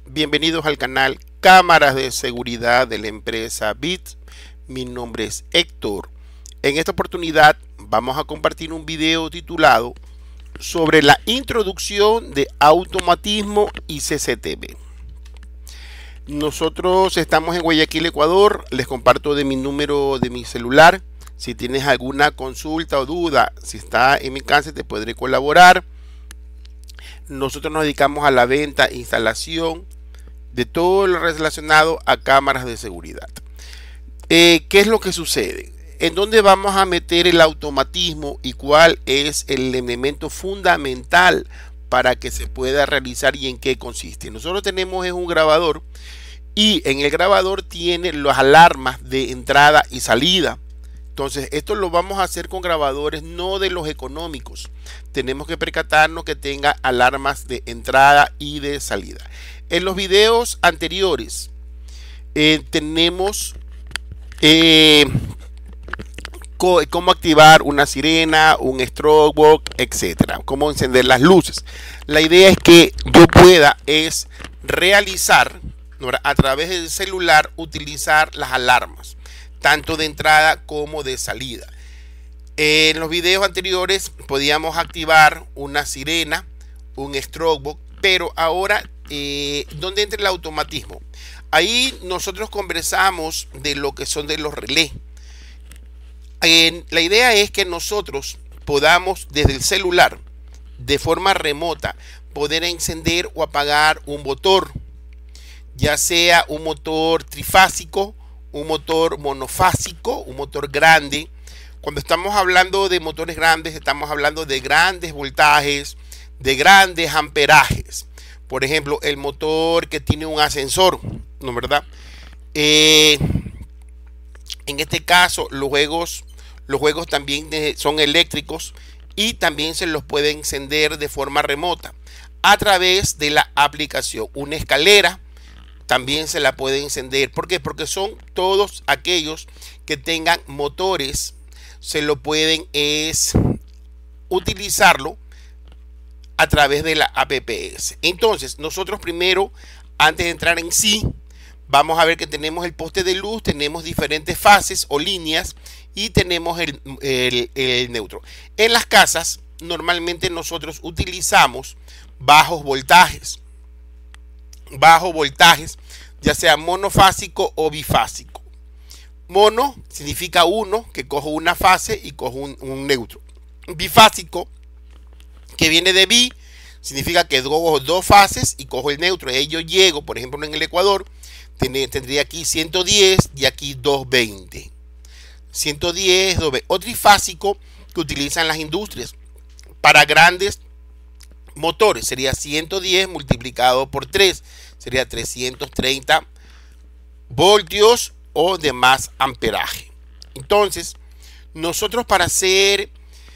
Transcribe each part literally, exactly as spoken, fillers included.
Bienvenidos al canal Cámaras de Seguridad de la empresa Bit. Mi nombre es Héctor. En esta oportunidad vamos a compartir un video titulado sobre la introducción de automatismo y C C T V. Nosotros estamos en Guayaquil, Ecuador. Les comparto de mi número de mi celular. Si tienes alguna consulta o duda, si está en mi alcance, te podré colaborar. Nosotros nos dedicamos a la venta e instalación de todo lo relacionado a cámaras de seguridad. Eh, ¿Qué es lo que sucede? ¿En dónde vamos a meter el automatismo y cuál es el elemento fundamental para que se pueda realizar y en qué consiste? Nosotros tenemos es un grabador y en el grabador tiene las alarmas de entrada y salida. Entonces esto lo vamos a hacer con grabadores no de los económicos. Tenemos que percatarnos que tenga alarmas de entrada y de salida. En los videos anteriores eh, tenemos eh, co cómo activar una sirena, un strobe, etcétera, cómo encender las luces. La idea es que yo pueda es realizar, ¿no?, a través del celular, utilizar las alarmas tanto de entrada como de salida. En los videos anteriores podíamos activar una sirena, un strobe, pero ahora eh, ¿dónde entra el automatismo? Ahí nosotros conversamos de lo que son de los relés. Eh, la idea es que nosotros podamos desde el celular, de forma remota, poder encender o apagar un motor, ya sea un motor trifásico, un motor monofásico, un motor grande. Cuando estamos hablando de motores grandes, estamos hablando de grandes voltajes, de grandes amperajes. Por ejemplo, el motor que tiene un ascensor, ¿no es verdad? Eh, en este caso, los juegos, los juegos también son eléctricos y también se los puede encender de forma remota a través de la aplicación. Una escalera también se la puede encender. ¿Por qué? Porque son todos aquellos que tengan motores, se lo pueden es utilizarlo a través de la app. Entonces, nosotros primero, antes de entrar en sí, vamos a ver que tenemos el poste de luz, tenemos diferentes fases o líneas y tenemos el, el, el neutro. En las casas, normalmente nosotros utilizamos bajos voltajes. Bajos voltajes, ya sea monofásico o bifásico. Mono significa uno, que cojo una fase y cojo un, un neutro. Bifásico, que viene de bi, significa que cojo dos fases y cojo el neutro. Y ahí yo llego, por ejemplo, en el Ecuador, tendría aquí ciento diez y aquí doscientos veinte. ciento diez, doscientos veinte. O trifásico, que utilizan las industrias para grandes motores, sería ciento diez multiplicado por tres, sería trescientos treinta voltios o de más amperaje. Entonces, nosotros para hacer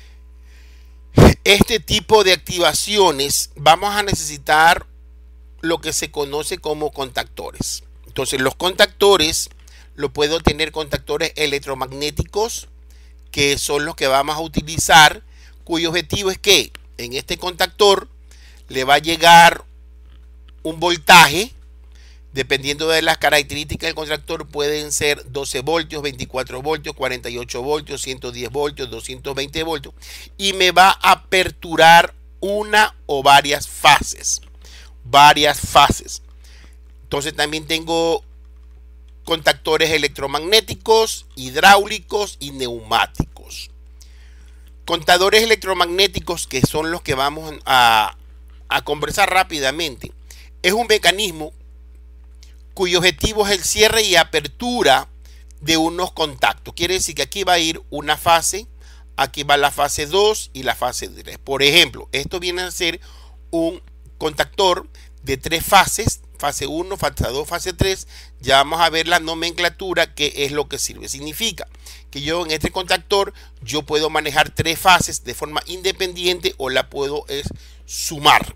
este tipo de activaciones vamos a necesitar lo que se conoce como contactores. Entonces, los contactores lo puedo tener contactores electromagnéticos, que son los que vamos a utilizar, cuyo objetivo es que en este contactor le va a llegar un voltaje, dependiendo de las características del contactor, pueden ser doce voltios, veinticuatro voltios, cuarenta y ocho voltios, ciento diez voltios, doscientos veinte voltios, y me va a aperturar una o varias fases, varias fases. Entonces también tengo contactores electromagnéticos, hidráulicos y neumáticos. Contadores electromagnéticos, que son los que vamos a, a conversar rápidamente, es un mecanismo cuyo objetivo es el cierre y apertura de unos contactos. Quiere decir que aquí va a ir una fase, aquí va la fase dos y la fase tres. Por ejemplo, esto viene a ser un contactor de tres fases, fase uno, fase dos, fase tres. Ya vamos a ver la nomenclatura, que es lo que sirve. Significa que yo en este contactor yo puedo manejar tres fases de forma independiente o la puedo es sumar.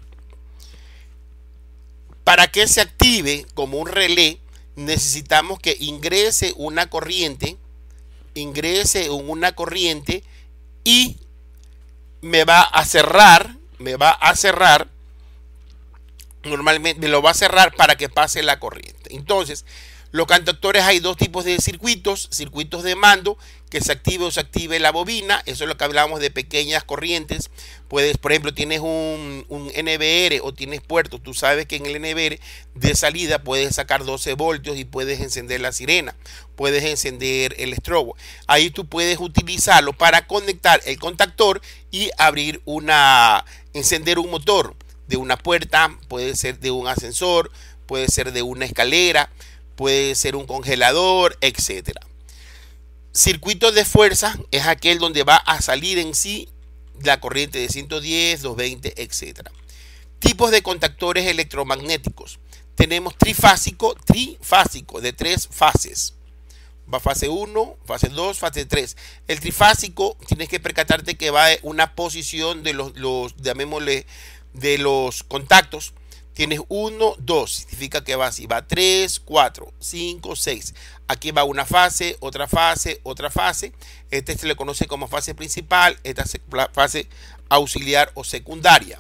Para que se active como un relé, necesitamos que ingrese una corriente, ingrese una corriente y me va a cerrar, me va a cerrar normalmente me lo va a cerrar para que pase la corriente. Entonces, los contactores, hay dos tipos de circuitos: circuitos de mando, que se active o se active la bobina. Eso es lo que hablábamos de pequeñas corrientes. Puedes, por ejemplo, tienes un, un N V R o tienes puertos. Tú sabes que en el N V R de salida puedes sacar doce voltios y puedes encender la sirena, puedes encender el estrobo. Ahí tú puedes utilizarlo para conectar el contactor y abrir una, encender un motor de una puerta, puede ser de un ascensor, puede ser de una escalera, puede ser un congelador, etcétera. Circuito de fuerza es aquel donde va a salir en sí la corriente de ciento diez, doscientos veinte, etcétera. Tipos de contactores electromagnéticos. Tenemos trifásico, trifásico de tres fases. Va fase uno, fase dos, fase tres. El trifásico, tienes que percatarte que va una posición de los, los llamémosle, de los contactos. Tienes uno, dos, significa que va así, va tres, cuatro, cinco, seis. Aquí va una fase, otra fase, otra fase. Este se le conoce como fase principal, esta es la fase auxiliar o secundaria.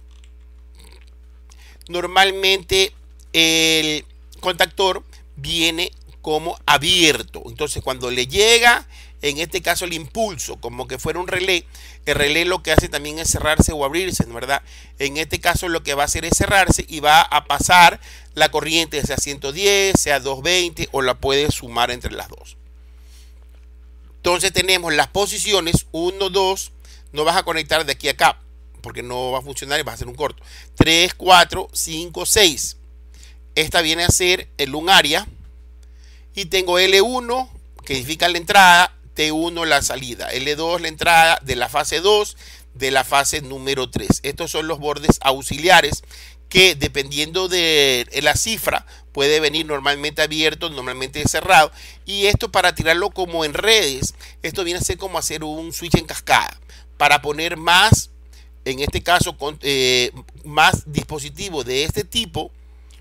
Normalmente el contactor viene como abierto. Entonces, cuando le llega, en este caso, el impulso, como que fuera un relé, el relé lo que hace también es cerrarse o abrirse, ¿no? ¿Verdad? En este caso lo que va a hacer es cerrarse y va a pasar la corriente, sea ciento diez, sea doscientos veinte, o la puede sumar entre las dos. Entonces tenemos las posiciones uno, dos, no vas a conectar de aquí a acá, porque no va a funcionar y vas a hacer un corto. tres, cuatro, cinco, seis. Esta viene a ser el un área. Y tengo L uno, que significa la entrada, T uno la salida, L dos la entrada de la fase dos, de la fase número tres. Estos son los bordes auxiliares que, dependiendo de la cifra, puede venir normalmente abierto, normalmente cerrado. Y esto, para tirarlo como en redes, esto viene a ser como hacer un switch en cascada, para poner más, en este caso, con, eh, más dispositivos de este tipo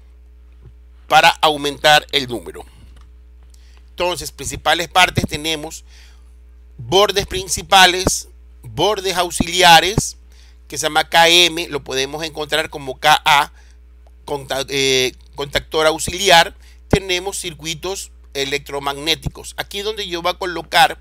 para aumentar el número. Entonces, principales partes tenemos bordes principales, bordes auxiliares, que se llama K M, lo podemos encontrar como K A, eh, contactor auxiliar. Tenemos circuitos electromagnéticos. Aquí es donde yo voy a colocar,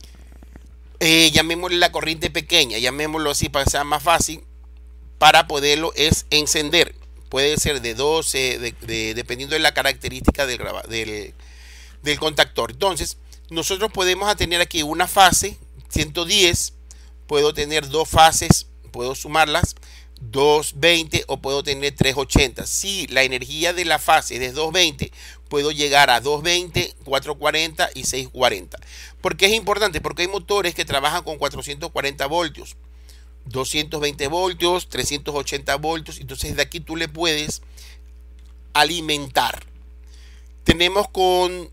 eh, llamémosle la corriente pequeña, llamémoslo así para que sea más fácil, para poderlo es encender. Puede ser de doce, de, de, dependiendo de la característica del, del del contactor. Entonces, nosotros podemos tener aquí una fase ciento diez, puedo tener dos fases, puedo sumarlas, doscientos veinte, o puedo tener trescientos ochenta. Si la energía de la fase es de doscientos veinte, puedo llegar a doscientos veinte, cuatrocientos cuarenta y seiscientos cuarenta. ¿Por qué es importante? Porque hay motores que trabajan con cuatrocientos cuarenta voltios, doscientos veinte voltios, trescientos ochenta voltios. Entonces, de aquí tú le puedes alimentar. Tenemos con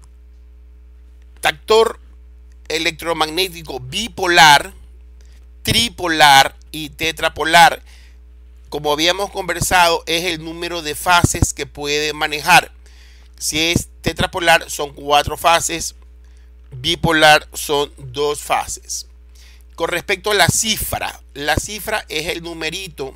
contactor electromagnético bipolar, tripolar y tetrapolar. Como habíamos conversado, es el número de fases que puede manejar. Si es tetrapolar, son cuatro fases, bipolar son dos fases. Con respecto a la cifra, la cifra es el numerito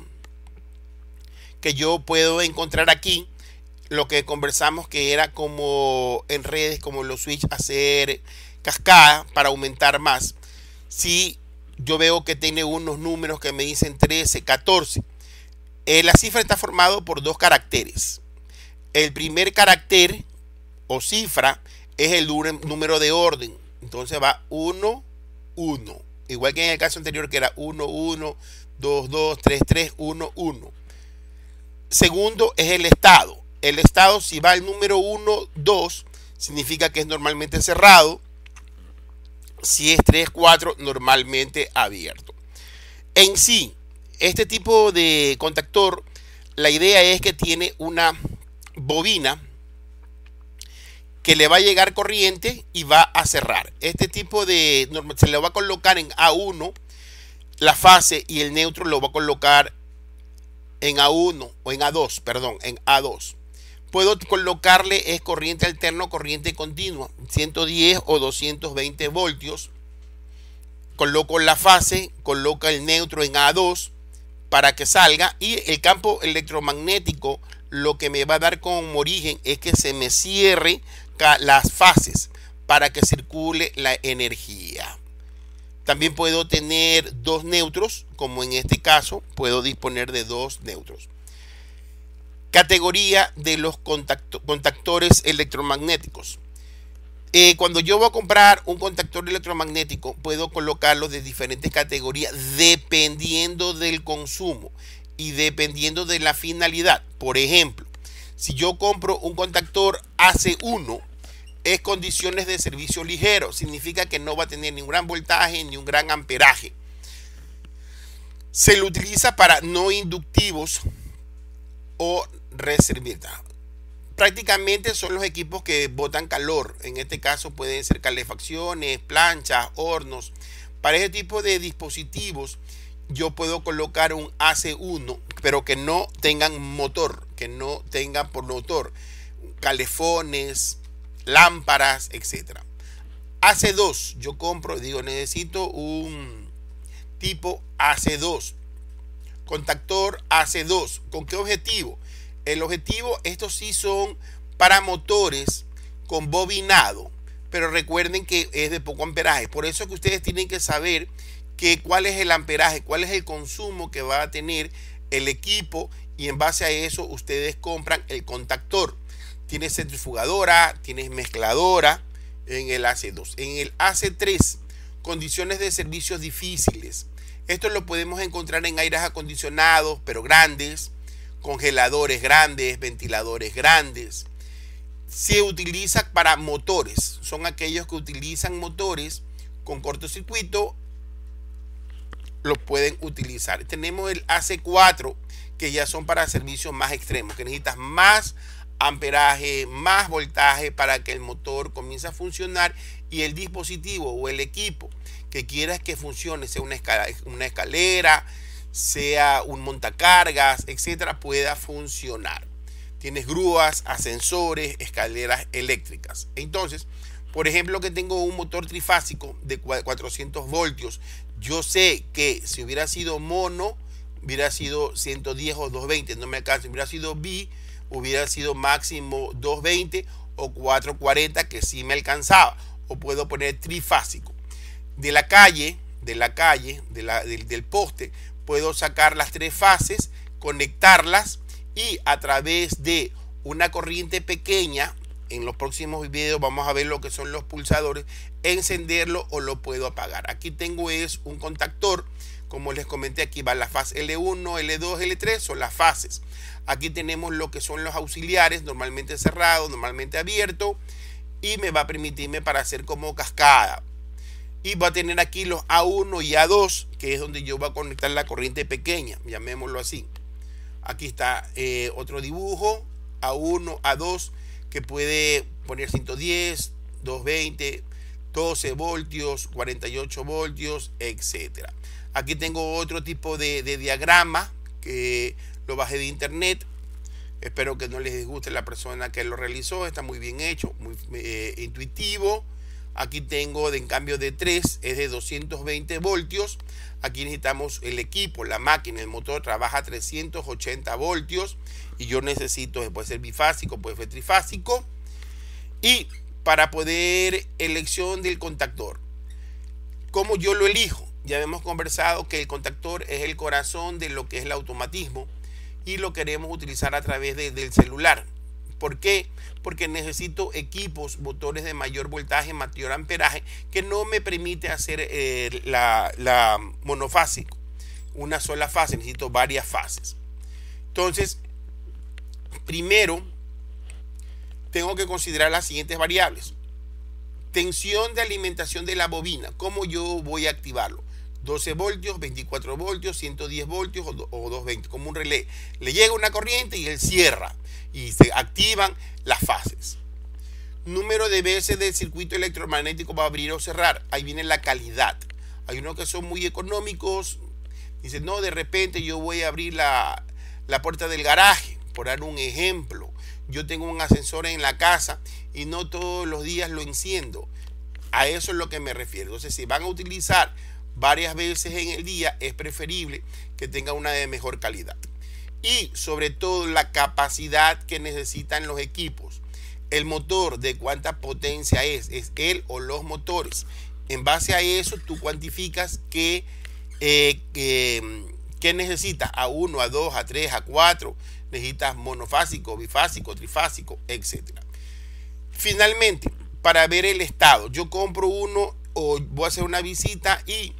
que yo puedo encontrar aquí. Lo que conversamos, que era como en redes, como los switch, hacer cascada para aumentar más. Si yo veo que tiene unos números que me dicen trece, catorce, eh, la cifra está formado por dos caracteres. El primer carácter o cifra es el número de orden. Entonces va uno, uno. Igual que en el caso anterior, que era uno, uno, dos, dos, tres, tres, uno, uno. Segundo es el estado. El estado, si va al número uno, dos, significa que es normalmente cerrado. Si es tres, cuatro, normalmente abierto. En sí, este tipo de contactor, la idea es que tiene una bobina que le va a llegar corriente y va a cerrar. Este tipo de, se le va a colocar en A uno, la fase, y el neutro lo va a colocar en A uno, o en A dos, perdón, en A dos. Puedo colocarle es corriente alterna o corriente continua, ciento diez o doscientos veinte voltios. Coloco la fase, coloco el neutro en A dos, para que salga, y el campo electromagnético lo que me va a dar como origen es que se me cierre las fases para que circule la energía. También puedo tener dos neutros, como en este caso puedo disponer de dos neutros. Categoría de los contacto, contactores electromagnéticos. Eh, cuando yo voy a comprar un contactor electromagnético, puedo colocarlos de diferentes categorías dependiendo del consumo y dependiendo de la finalidad. Por ejemplo, si yo compro un contactor A C uno, es condiciones de servicio ligero. Significa que no va a tener ni un gran voltaje ni un gran amperaje. Se lo utiliza para no inductivos o reservistas. Prácticamente son los equipos que botan calor. En este caso pueden ser calefacciones, planchas, hornos. Para ese tipo de dispositivos yo puedo colocar un A C uno, pero que no tengan motor, que no tengan por motor calefones, lámparas, etcétera. A C dos, yo compro, digo, necesito un tipo A C dos, contactor A C dos. ¿Con qué objetivo? El objetivo, estos sí son para motores con bobinado, pero recuerden que es de poco amperaje. Por eso que ustedes tienen que saber que cuál es el amperaje, cuál es el consumo que va a tener el equipo, y en base a eso ustedes compran el contactor. Tienes centrifugadora, tienes mezcladora en el A C dos. En el A C tres, condiciones de servicios difíciles. Esto lo podemos encontrar en aires acondicionados, pero grandes, congeladores grandes, ventiladores grandes. Se utiliza para motores. Son aquellos que utilizan motores con cortocircuito, los pueden utilizar. Tenemos el A C cuatro, que ya son para servicios más extremos, que necesitas más amperaje, más voltaje para que el motor comience a funcionar y el dispositivo o el equipo que quieras que funcione, sea una escalera, una escalera, sea un montacargas, etcétera, pueda funcionar. Tienes grúas, ascensores, escaleras eléctricas. Entonces, por ejemplo, que tengo un motor trifásico de cuatrocientos voltios. Yo sé que si hubiera sido mono, hubiera sido ciento diez o doscientos veinte, no me alcanza. Si hubiera sido bi, hubiera sido máximo doscientos veinte o cuatrocientos cuarenta, que sí me alcanzaba. O puedo poner trifásico. De la calle, de la calle, de la, del, del poste, puedo sacar las tres fases, conectarlas, y a través de una corriente pequeña, en los próximos videos vamos a ver lo que son los pulsadores, encenderlo o lo puedo apagar. Aquí tengo es un contactor, como les comenté, aquí va la fase L uno, L dos, L tres, son las fases. Aquí tenemos lo que son los auxiliares, normalmente cerrado, normalmente abierto, y me va a permitirme para hacer como cascada. Y va a tener aquí los A uno y A dos, que es donde yo voy a conectar la corriente pequeña, llamémoslo así. Aquí está eh, otro dibujo, A uno, A dos, que puede poner ciento diez, doscientos veinte, doce voltios, cuarenta y ocho voltios, etcétera. Aquí tengo otro tipo de, de diagrama que lo bajé de internet. Espero que no les disguste la persona que lo realizó. Está muy bien hecho, muy eh, intuitivo. Aquí tengo de en cambio de tres, es de doscientos veinte voltios. Aquí necesitamos el equipo, la máquina, el motor trabaja a trescientos ochenta voltios. Y yo necesito, puede ser bifásico, puede ser trifásico. Y para poder elección del contactor, ¿cómo yo lo elijo? Ya hemos conversado que el contactor es el corazón de lo que es el automatismo y lo queremos utilizar a través de, del celular. ¿Por qué? Porque necesito equipos, motores de mayor voltaje, mayor amperaje, que no me permite hacer eh, la, la monofásico, una sola fase, necesito varias fases. Entonces, primero, tengo que considerar las siguientes variables. Tensión de alimentación de la bobina, ¿cómo yo voy a activarlo? doce voltios, veinticuatro voltios, ciento diez voltios o doscientos veinte, como un relé. Le llega una corriente y él cierra y se activan las fases. Número de veces del circuito electromagnético va a abrir o cerrar. Ahí viene la calidad. Hay unos que son muy económicos. Dicen, no, de repente yo voy a abrir la, la puerta del garaje, por dar un ejemplo. Yo tengo un ascensor en la casa y no todos los días lo enciendo. A eso es lo que me refiero. Entonces, si van a utilizar varias veces en el día, es preferible que tenga una de mejor calidad. Y sobre todo la capacidad que necesitan los equipos. El motor, de cuánta potencia es, es él o los motores. En base a eso tú cuantificas qué, eh, eh, qué necesitas, a uno, a dos, a tres, a cuatro. Necesitas monofásico, bifásico, trifásico, etcétera. Finalmente, para ver el estado, yo compro uno o voy a hacer una visita y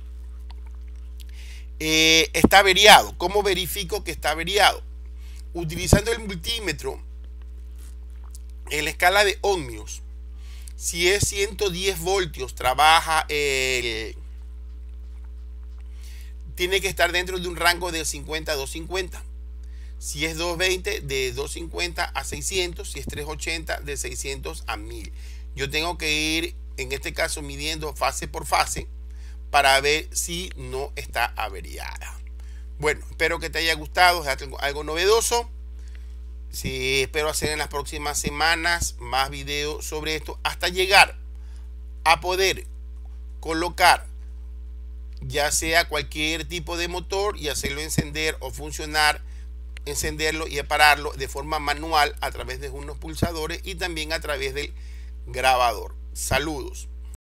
eh, está averiado. ¿Cómo verifico que está averiado? Utilizando el multímetro en la escala de ohmios. Si es ciento diez voltios, trabaja el, tiene que estar dentro de un rango de cincuenta a doscientos cincuenta. Si es doscientos veinte, de doscientos cincuenta a seiscientos. Si es trescientos ochenta, de seiscientos a mil. Yo tengo que ir, en este caso, midiendo fase por fase para ver si no está averiada. Bueno, espero que te haya gustado, es algo novedoso. Sí, espero hacer en las próximas semanas más videos sobre esto hasta llegar a poder colocar ya sea cualquier tipo de motor y hacerlo encender o funcionar, encenderlo y pararlo de forma manual a través de unos pulsadores y también a través del grabador. Saludos.